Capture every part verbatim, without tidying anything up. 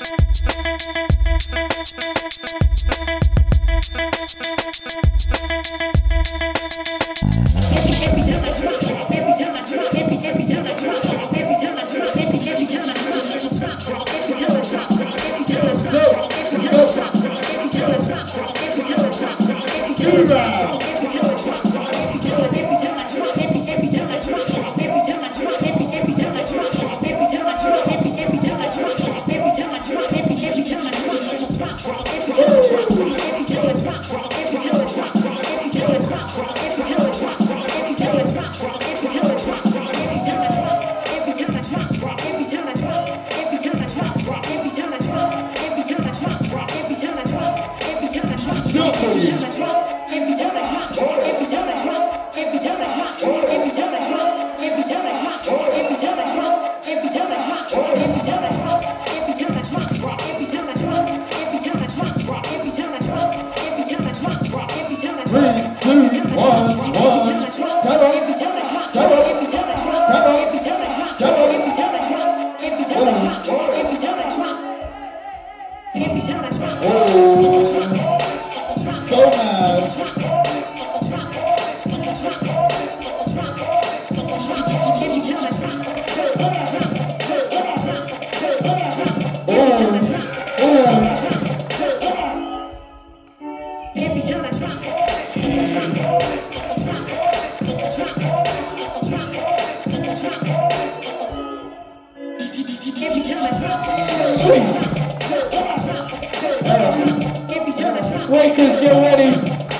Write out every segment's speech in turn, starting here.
Breakers, get ready.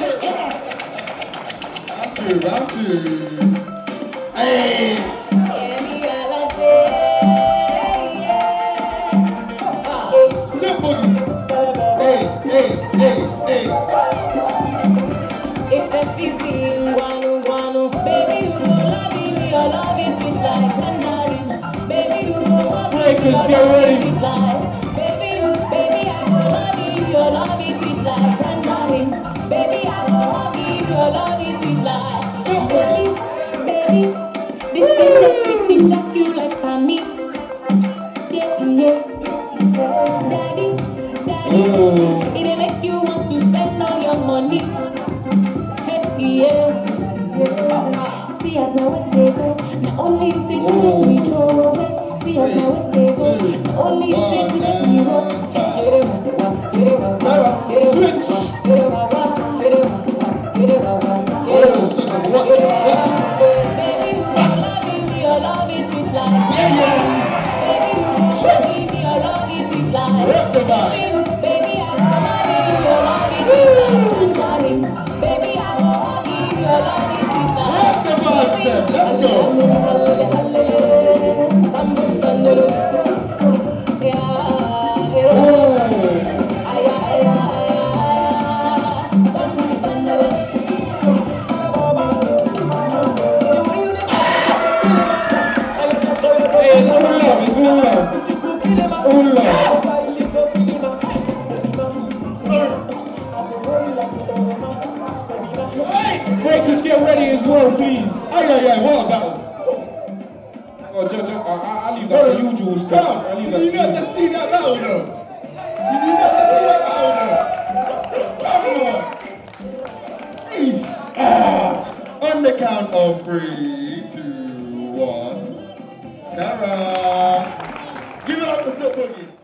Round two, round two. Hey! Sit boogie. Hey, hey, hey, hey. It's a fizzy, guanu, guanu. Baby, you don't love me, your love is sweet like tangerine. Baby, you don't love me, Breakers, your get love ready. is sweet like. Baby, baby, I don't love you, your love is sweet like tangerine. Baby, I don't love you, your love is sweet like. Baby, baby, this thing that's sweet, it shock you like for me. Yeah, yeah, yeah. Daddy, daddy, Oh. it dey make you want to spend all your money. Hey, yeah, yeah. See as my waist they go, not only you fit to make me throw away. See as my waist they go, not only you fit to make me roll. Get it, wa, get it, wa, wa, get it, wa, Switch. get it, wa, wa, get it, wa, wa, get it, wa, wa, get it, wa. Watch it, watch it. Baby, you don't love me, your love is sweet like. Yeah, yeah. Baby, you don't love me, your love is sweet like. Rep the vibe. Baby, I don't love you, your love is sweet like tangerine. Baby, I don't love you, your love is sweet like. Rep the vibes then. Let's go. Hey, it's all love, it's all love. It's all love. Breakers, get ready as well, please. Oh, yeah, yeah. What a battle. Oh, Judge, I, I, I leave that to you, Jules. I Bro, leave did that you to not you. just see that battle though? Did you not just see that battle though? Come on. Eesh. Ah, on the count of three, two, one. Tara. Give it up for Silk Boogie.